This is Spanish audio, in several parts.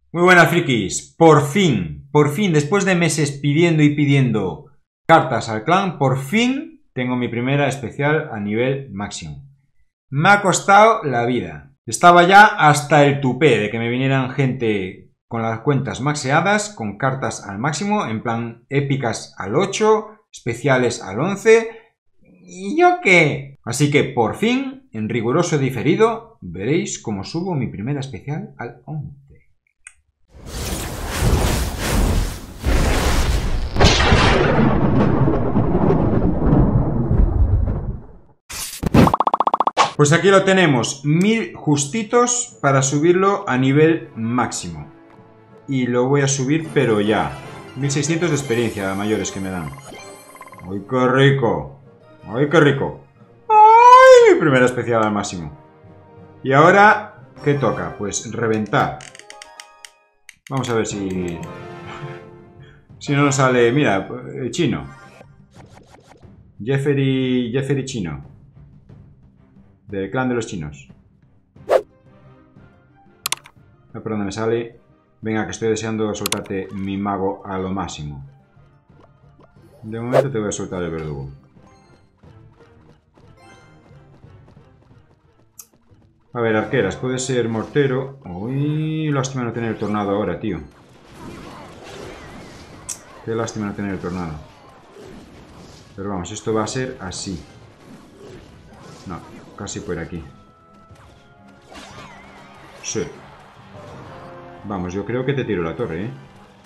Muy buenas, frikis. Por fin, después de meses pidiendo y pidiendo cartas al clan, por fin tengo mi primera especial a nivel máximo. Me ha costado la vida. Estaba ya hasta el tupé de que me vinieran gente con las cuentas maxeadas, con cartas al máximo, en plan épicas al 8, especiales al 11. ¿Y yo qué? Así que por fin, en riguroso diferido, veréis cómo subo mi primera especial al 11. Pues aquí lo tenemos, 1000 justitos para subirlo a nivel máximo. Y lo voy a subir, pero ya. 1600 de experiencia mayores que me dan. ¡Ay, qué rico! ¡Ay, qué rico! ¡Ay! Mi primera especial al máximo. Y ahora, ¿qué toca? Pues reventar. Vamos a ver si... Si no nos sale... Mira, el chino. Jeffrey chino. Del clan de los chinos. A por dónde me sale. Venga, que estoy deseando soltarte mi mago a lo máximo. De momento te voy a soltar el verdugo. A ver, arqueras, puede ser mortero. Uy, lástima no tener el tornado ahora, tío. Qué lástima no tener el tornado. Pero vamos, esto va a ser así. No, casi por aquí. Sí. Vamos, yo creo que te tiro la torre, ¿eh?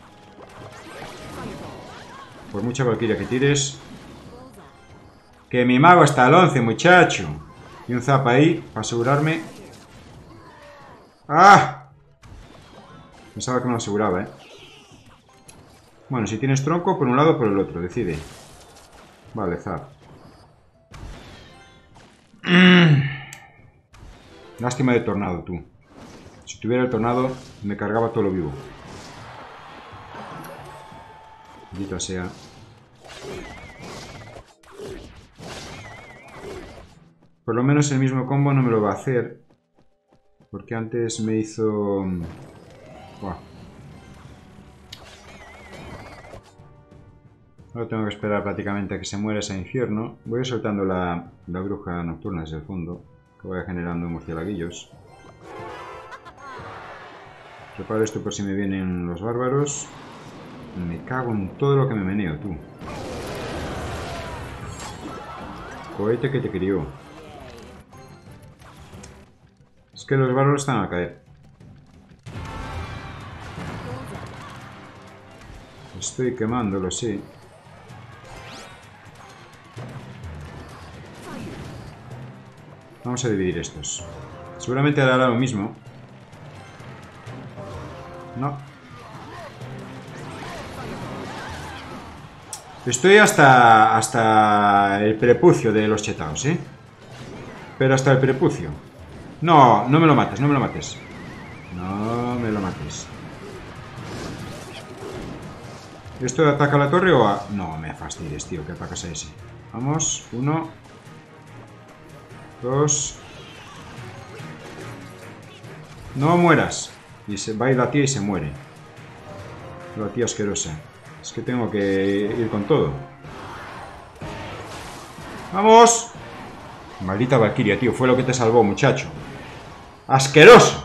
Por mucha valquiria que tires. Que mi mago está al 11, muchacho. Y un zap ahí, para asegurarme. ¡Ah! Pensaba que no lo aseguraba, ¿eh? Bueno, si tienes tronco, por un lado o por el otro, decide. Vale, zap. Lástima de tornado, tú. Si tuviera el tornado, me cargaba todo lo vivo. Maldita sea. Por lo menos el mismo combo no me lo va a hacer. Porque antes me hizo... Buah. Ahora tengo que esperar prácticamente a que se muera ese infierno. Voy a ir soltando la bruja nocturna desde el fondo. Que vaya generando murciélaguillos. Preparo esto por si me vienen los bárbaros. Me cago en todo lo que me meneo, tú. Cohete que te crió. Es que los bárbaros están a caer. Estoy quemándolo, sí. Vamos a dividir estos. Seguramente hará lo mismo. No. Estoy hasta el prepucio de los chetaos, ¿eh? Pero hasta el prepucio. No, no me lo mates, no me lo mates. No me lo mates. ¿Esto ataca a la torre o a...? No me fastidies, tío, que atacas a ese. Vamos, 1, 2. No mueras. Y se va a ir la tía y se muere. La tía asquerosa. Es que tengo que ir con todo. ¡Vamos! Maldita valquiria, tío. Fue lo que te salvó, muchacho. ¡Asqueroso!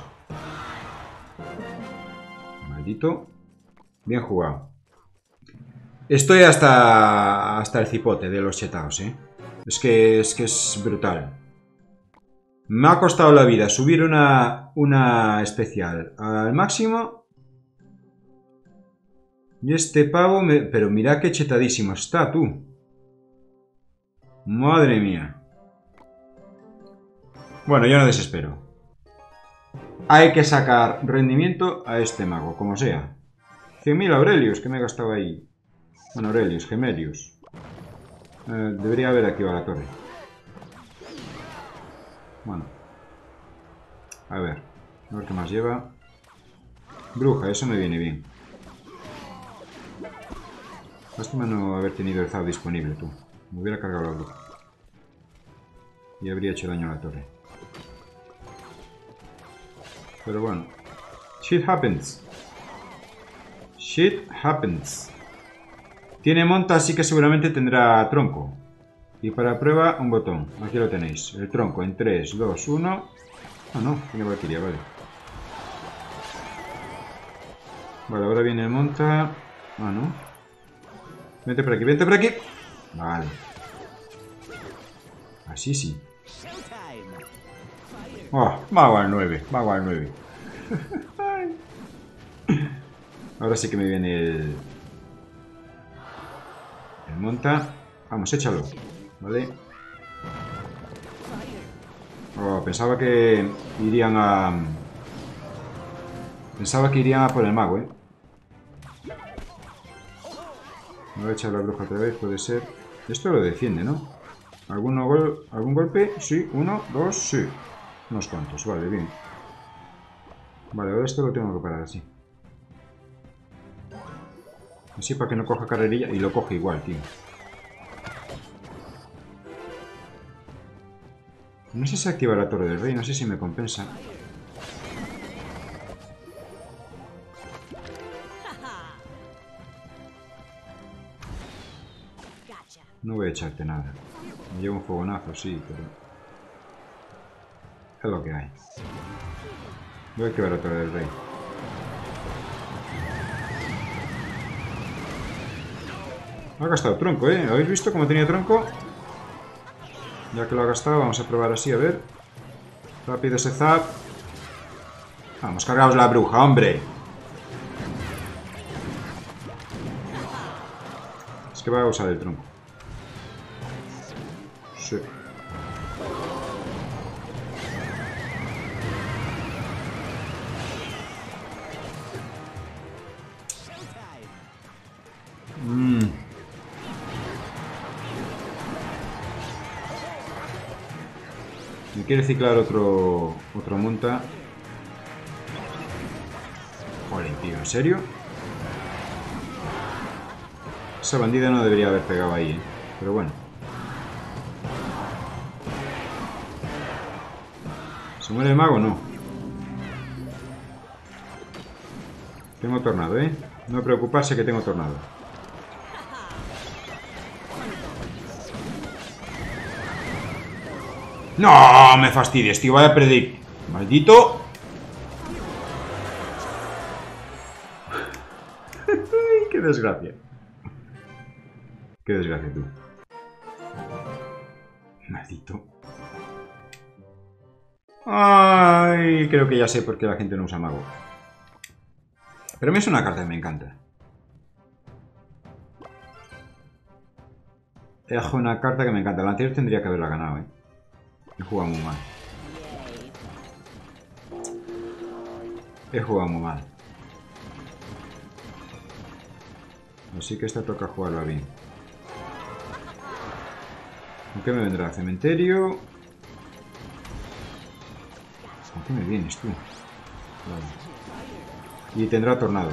Maldito. Bien jugado. Estoy hasta el cipote de los chetaos, ¿eh? Es que es brutal. Me ha costado la vida subir una especial al máximo. Y este pavo... Pero mira qué chetadísimo está, tú. Madre mía. Bueno, yo no desespero. Hay que sacar rendimiento a este mago, como sea. 100.000 Aurelios que me he gastado ahí. Bueno, Aurelios, Gemelios. Debería haber activado la torre. Bueno. A ver qué más lleva. Bruja, eso me viene bien. Lástima no haber tenido el zap disponible, tú. Me hubiera cargado la bruja. Y habría hecho daño a la torre. Pero bueno. Shit happens. Shit happens. Tiene monta, así que seguramente tendrá tronco. Y para prueba, un botón. Aquí lo tenéis. El tronco en 3, 2, 1. Ah, no, tiene valquiria, vale. Vale, ahora viene el monta. Ah, no. Vente por aquí, vente por aquí. Vale. Así sí. Oh, mago al 9, mago al 9. Ahora sí que me viene el monta. Vamos, échalo. Vale. Oh, pensaba que irían a... Pensaba que irían a por el mago, ¿eh? Me voy a echar la bruja otra vez, puede ser. Esto lo defiende, ¿no? ¿Algún golpe? Sí, 1, 2, sí. Unos cuantos, vale, bien. Vale, ahora esto lo tengo que parar así. Así para que no coja carrerilla. Y lo coge igual, tío. No sé si activa la torre del rey, no sé si me compensa. No voy a echarte nada. Me llevo un fogonazo, sí, pero... es lo que hay. Voy a activar la torre del rey. Ha gastado tronco, ¿eh? ¿Habéis visto cómo tenía tronco? Ya que lo ha gastado, vamos a probar así, a ver. Rápido ese zap. Vamos, cargaos la bruja, hombre. Es que va a usar el tronco. Sí. Me quiere ciclar otro monta. Joder, tío, ¿en serio? Esa bandida no debería haber pegado ahí, ¿eh? Pero bueno. ¿Se muere el mago? No. Tengo tornado, ¿eh? No preocuparse que tengo tornado. ¡No! Me fastidies, tío. Vaya predict. ¡Maldito! ¡Qué desgracia! ¡Qué desgracia, tú! Maldito. Ay, creo que ya sé por qué la gente no usa mago. Pero a mí es una carta que me encanta. Es una carta que me encanta. La anterior tendría que haberla ganado, ¿eh? He jugado muy mal. He jugado muy mal. Así que esta toca jugarla bien. ¿Con qué me vendrá? Cementerio. ¿Con qué me vienes tú? Vale. Y tendrá tornado.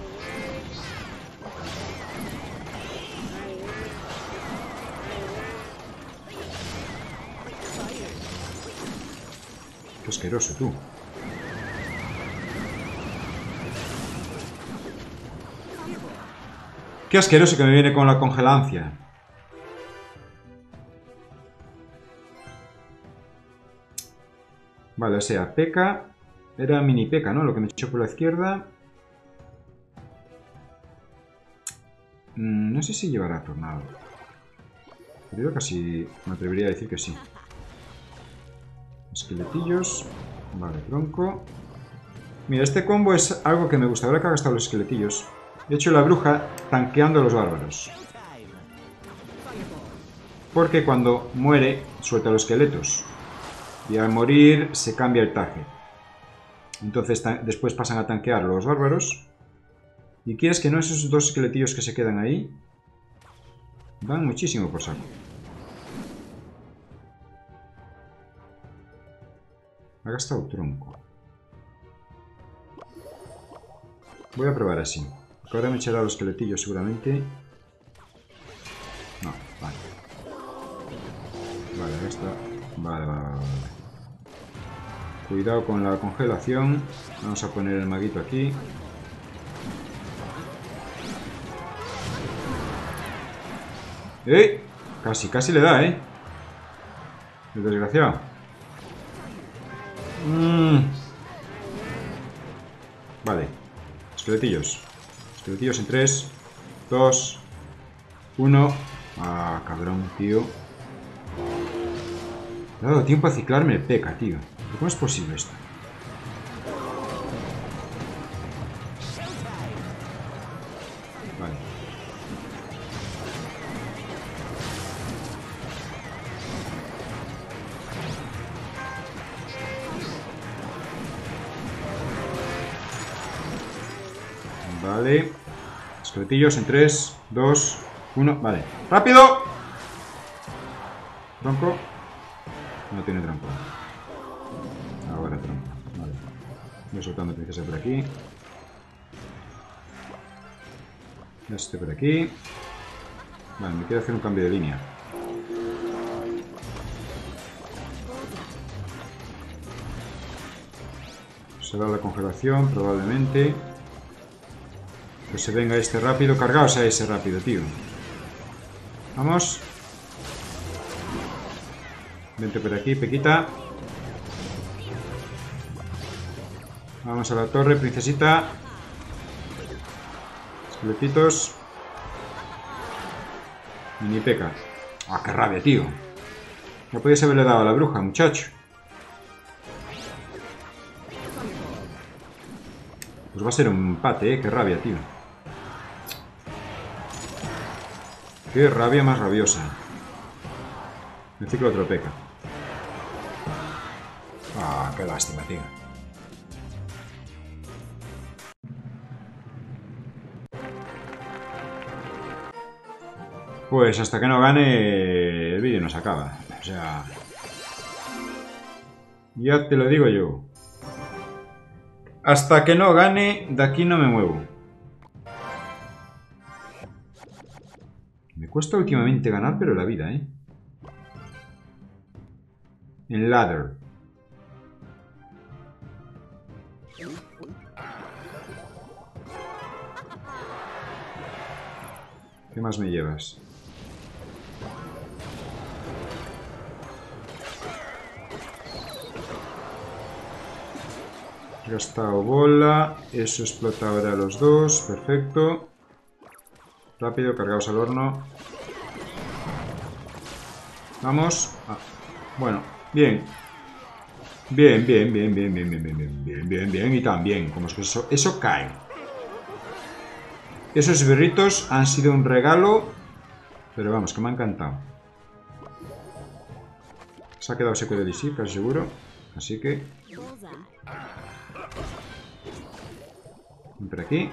Qué asqueroso, tú. Qué asqueroso que me viene con la congelancia. Vale, o sea, P.E.K.K.A. Era mini P.E.K.K.A, ¿no? Lo que me echó por la izquierda. No sé si llevará tornado. Pero yo casi me atrevería a decir que sí. Esqueletillos. Vale, tronco. Mira, este combo es algo que me gusta. Ahora que ha gastado los esqueletillos. He hecho la bruja tanqueando a los bárbaros. Porque cuando muere, suelta los esqueletos. Y al morir se cambia el target. Entonces después pasan a tanquear los bárbaros. Y quieres que no, esos dos esqueletillos que se quedan ahí van muchísimo por saco. Ha gastado tronco. Voy a probar así. Porque ahora me echará los esqueletillos seguramente. No, vale. Vale, ya está. Vale, vale, vale. Cuidado con la congelación. Vamos a poner el maguito aquí. Casi, casi le da, El desgraciado. Vale. Esqueletillos. Esqueletillos en 3, 2, 1. Ah, cabrón, tío. Me ha dado tiempo a ciclarme el P.E.K.K.A, tío. ¿Cómo es posible esto? Vale. Vale. Esqueletillos en 3, 2, 1. Vale. ¡Rápido! Tronco. No tiene tronco. Ahora tronco. Vale. Voy soltando princesa por aquí. Este por aquí. Vale, me quiero hacer un cambio de línea. Será la congelación, probablemente. Que se venga este rápido. Cargaos a ese rápido, tío. Vamos. Vente por aquí, Pequita. Vamos a la torre, princesita. Esqueletitos. Mini P.E.K.K.A. ¡Ah, qué rabia, tío! No podías haberle dado a la bruja, muchacho. Pues va a ser un empate, qué rabia, tío. Qué rabia más rabiosa. Me ciclo otro P.E.K.K.A. Ah, qué lástima, tío. Pues hasta que no gane, el vídeo no se acaba. O sea... Ya te lo digo yo. Hasta que no gane, de aquí no me muevo. Me cuesta últimamente ganar, pero la vida, En ladder. ¿Qué más me llevas? He gastado bola. Eso explota ahora a los dos. Perfecto. Rápido, cargaos al horno. Vamos. Ah, bueno, bien. Bien, bien, bien, bien, bien, bien, bien, bien, bien, bien, bien. Y también, como es que eso cae. Esos berritos han sido un regalo. Pero vamos, que me ha encantado. Se ha quedado seco de DC, casi seguro. Así que... Por aquí.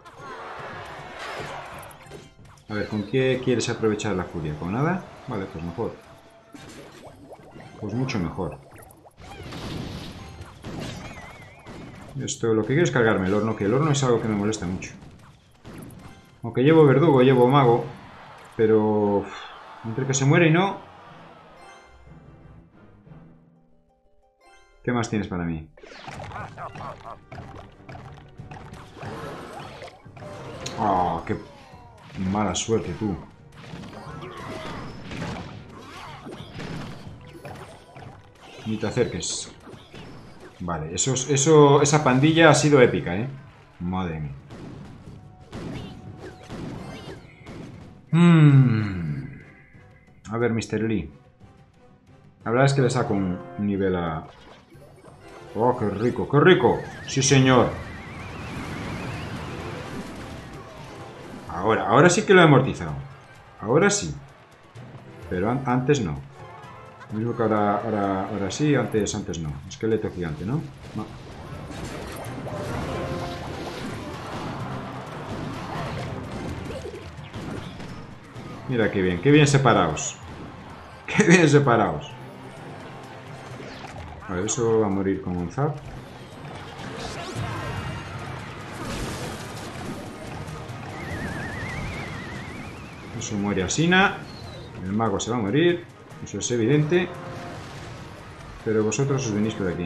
A ver, ¿con qué quieres aprovechar la furia? ¿Con nada? Vale, pues mejor. Pues mucho mejor. Esto, lo que quiero es cargarme el horno, que el horno es algo que me molesta mucho. Aunque llevo verdugo, llevo mago. Pero... entre que se muere y no... ¿Qué más tienes para mí? ¡Oh, qué mala suerte, tú! Ni te acerques. Vale, esa pandilla ha sido épica, Madre mía. A ver, Mr. Lee. La verdad es que le saco un nivel a... ¡Oh, qué rico, qué rico! ¡Sí, señor! Ahora sí que lo he amortizado. Ahora sí. Pero antes no. Lo mismo que ahora sí, antes no. Esqueleto gigante, ¿no? No. Mira qué bien separados. Qué bien separados. Vale, eso va a morir con un zap. Eso muere Asina. El mago se va a morir. Eso es evidente. Pero vosotros os venís por aquí.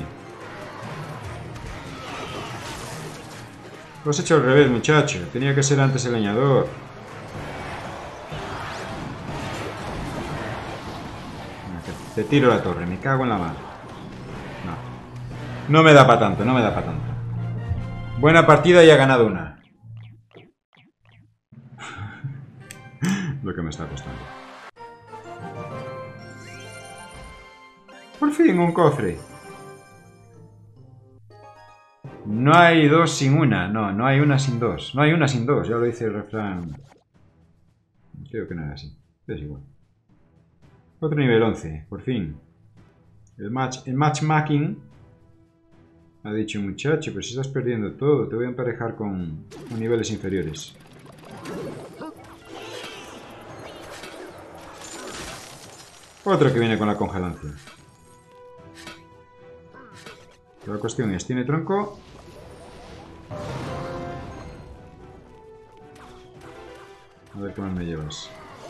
Lo has hecho al revés, muchacho. Tenía que ser antes el leñador. Te tiro la torre, me cago en la mar. No. No me da para tanto, no me da para tanto. Buena partida y ha ganado una. Lo que me está costando. Por fin, un cofre. No hay dos sin una. No, no hay una sin dos. No hay una sin dos. Ya lo dice el refrán. Creo que no era así. Es igual. Otro nivel 11. Por fin. El matchmaking. Ha dicho muchacho, pero si estás perdiendo todo, te voy a emparejar con niveles inferiores. Otro que viene con la congelancia. La cuestión es, ¿tiene tronco? A ver qué más me llevas.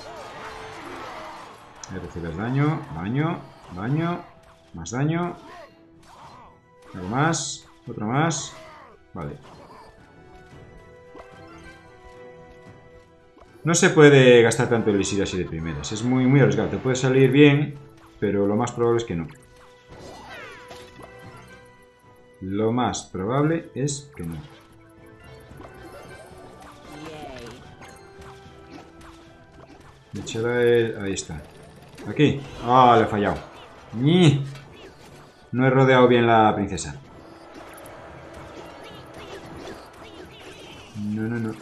Ahí recibes daño, daño, daño, más daño. Algo más, otro más. Vale. No se puede gastar tanto elixir así de primeras. Es muy, muy arriesgado. Te puede salir bien, pero lo más probable es que no. Lo más probable es que no. Me echará el... Ahí está. Aquí. Ah, le he fallado. ¡Ni! No he rodeado bien la princesa. No, no, no.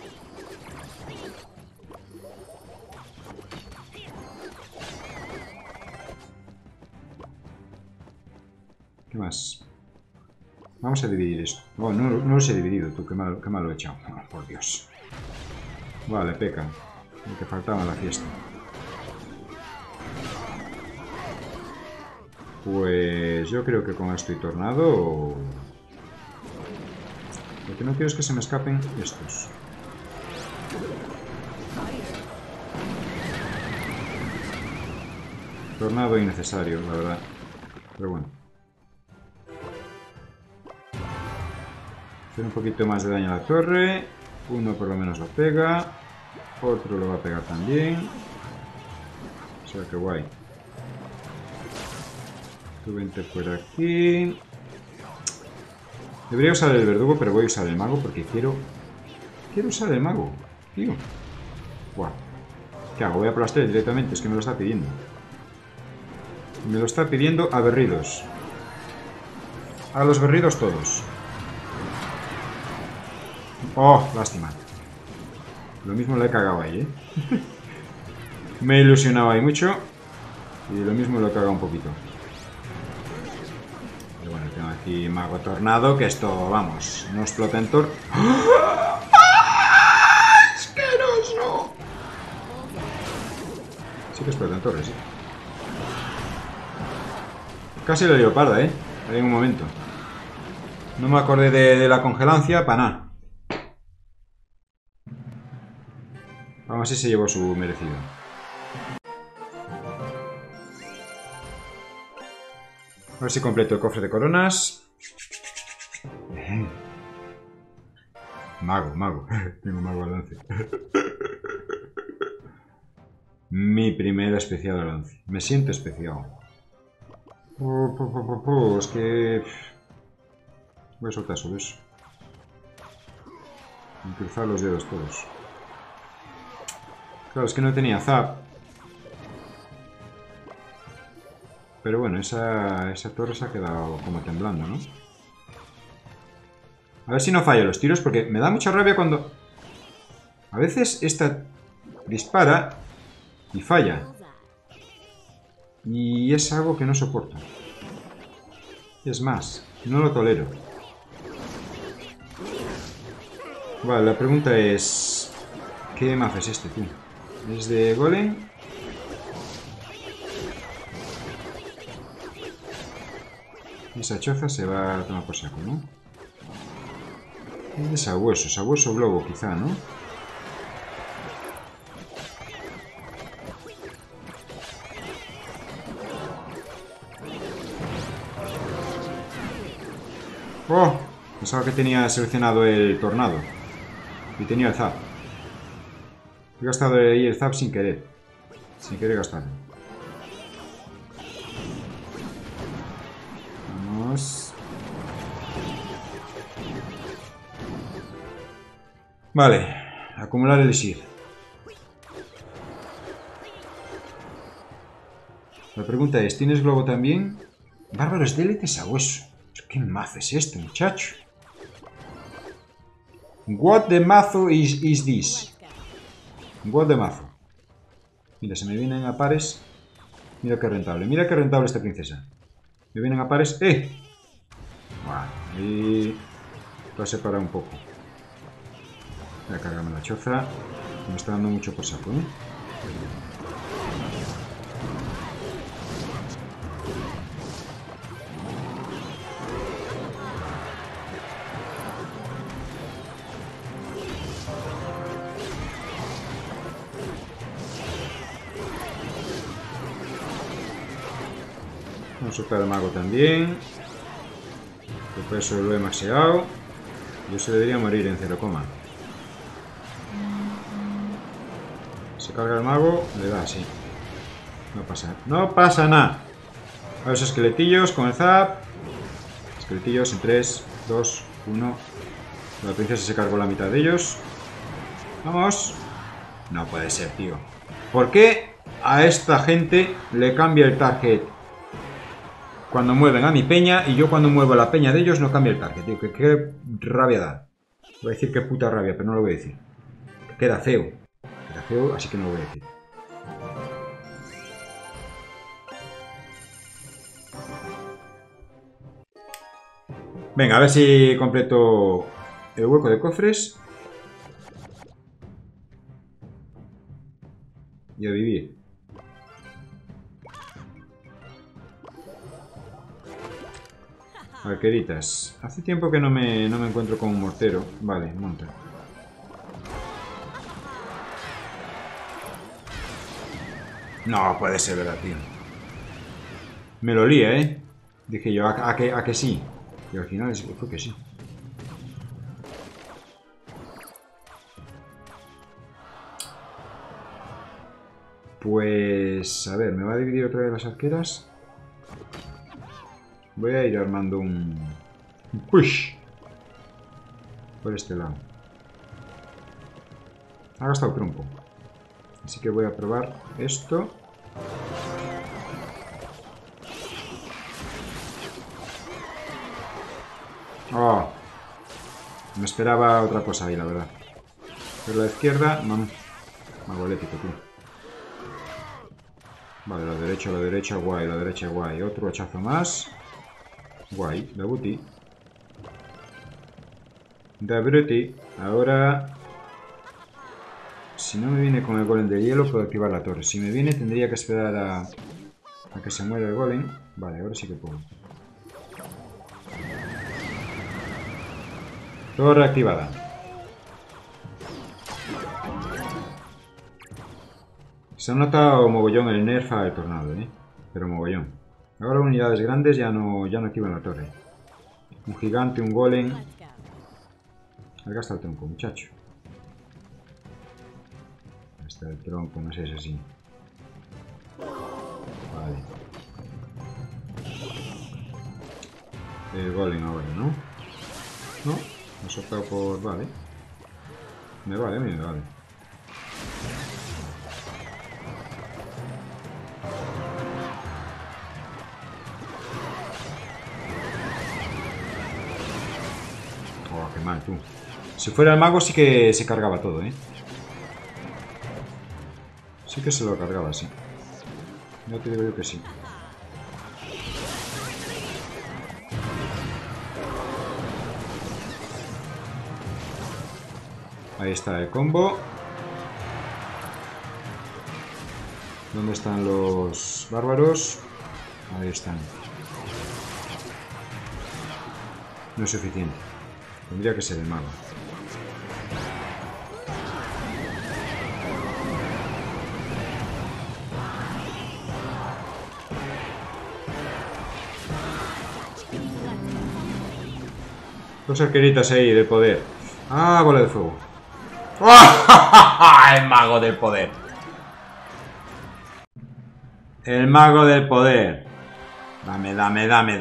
¿Qué más? Vamos a dividir esto. Oh, no los he dividido, tú. Qué mal lo he echado. Oh, por Dios. Vale, peca. Lo que faltaba en la fiesta. Pues yo creo que con esto y tornado... Lo que no quiero es que se me escapen estos. Tornado innecesario, la verdad. Pero bueno. Hacer un poquito más de daño a la torre. Uno por lo menos lo pega. Otro lo va a pegar también. O sea que guay. Tú vente por aquí. Debería usar el verdugo, pero voy a usar el mago porque quiero usar el mago, tío. Buah. ¿Qué hago? Voy a por las 3 directamente, es que me lo está pidiendo. Me lo está pidiendo a berridos. A los berridos todos. Oh, lástima. Lo mismo le he cagado ahí, ¿eh? Me he ilusionado ahí mucho. Y lo mismo lo he cagado un poquito. Pero bueno, tengo aquí mago tornado, que esto, vamos, no explota en tor... ¡Ah! ¡Asqueroso! Sí que explota en torre, sí. Casi la leoparda, ¿eh? Ahí en un momento. No me acordé de la congelancia para nada. Vamos, así se llevó su merecido. A ver si completo el cofre de coronas. Mago. Tengo mago al lance. Mi primera especial al lance. Me siento especial. Es que... Voy a soltar solo eso. Voy a cruzar los dedos todos. Claro, es que no tenía zap. Pero bueno, esa torre se ha quedado como temblando, ¿no? A ver si no fallo los tiros, porque me da mucha rabia cuando... A veces esta dispara y falla. Y es algo que no soporto. Es más, no lo tolero. Vale, la pregunta es... ¿Qué mazo es este, tío? ¿Es de golem? Esa choza se va a tomar por saco, ¿no? Es de sabueso globo, quizá, ¿no? ¡Oh! Pensaba que tenía seleccionado el tornado. Y tenía el zap. He gastado ahí el zap sin querer. Sin querer gastarlo. Vale, acumular elixir. La pregunta es, ¿tienes globo también? Bárbaros de élites a hueso. ¿Qué mazo es esto, muchacho? What the mazo is this? What the mazo. Mira, se me vienen a pares. Mira qué rentable esta princesa. Me vienen a pares. Vale, y lo he separado un poco. Voy a cargarme la choza. Me está dando mucho por saco, ¿eh? Vamos a soltar al mago también. Por eso lo he maxeado. Yo se debería morir en 0, se carga el mago, le da así. No pasa nada. A los esqueletillos con el zap. Esqueletillos en 3, 2, 1. La princesa se cargó la mitad de ellos. Vamos. No puede ser, tío. ¿Por qué a esta gente le cambia el target cuando mueven a mi peña y yo cuando muevo la peña de ellos no cambia el target, tío? Qué rabia da. Voy a decir qué puta rabia, pero no lo voy a decir. Queda feo. Queda feo, así que no lo voy a decir. Venga, a ver si completo el hueco de cofres. Y a vivir. Arqueritas. Hace tiempo que no me encuentro con un mortero. Vale, monta. No puede ser verdad, tío. Me lo lía, ¿eh? Dije yo, ¿a que sí? Y al final fue que sí. Pues... a ver, ¿me va a dividir otra vez las arqueras? Voy a ir armando un push por este lado. Ha gastado trompo. Así que voy a probar esto. Oh, me esperaba otra cosa ahí, la verdad. Pero la izquierda, no. Mago eléctrico, tío. Vale, la derecha, guay, la derecha, guay. Otro hachazo más. Guay, da booty. Da bruty. Ahora, si no me viene con el golem de hielo, puedo activar la torre. Si me viene, tendría que esperar a que se muera el golem. Vale, ahora sí que puedo. Torre activada. Se ha notado mogollón el nerf al tornado, pero mogollón. Ahora unidades grandes ya no activan la torre. Un gigante, un golem. Ahí gasta el tronco, muchacho. Ahí está el tronco, no sé si es así. Vale. El golem ahora, ¿no? No, me ha soltado por... vale. Me vale, a mí me vale. Oh, qué mal, tú. Si fuera el mago sí que se cargaba todo, Sí que se lo cargaba, sí. Ya te digo yo que sí. Ahí está el combo. ¿Dónde están los bárbaros? Ahí están. No es suficiente. Tendría que ser el mago. Dos arqueritas ahí de poder. Ah, bola de fuego. El mago del poder. El mago del poder. Dame el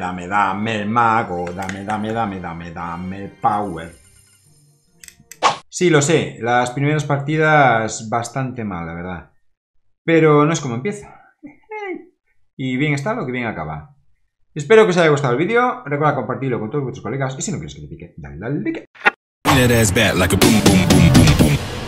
mago. Dame el power. Sí, lo sé, las primeras partidas bastante mal, la verdad. Pero no es como empieza. Y bien está lo que bien acaba. Espero que os haya gustado el vídeo. Recuerda compartirlo con todos vuestros colegas. Y si no quieres que te pique, dale like.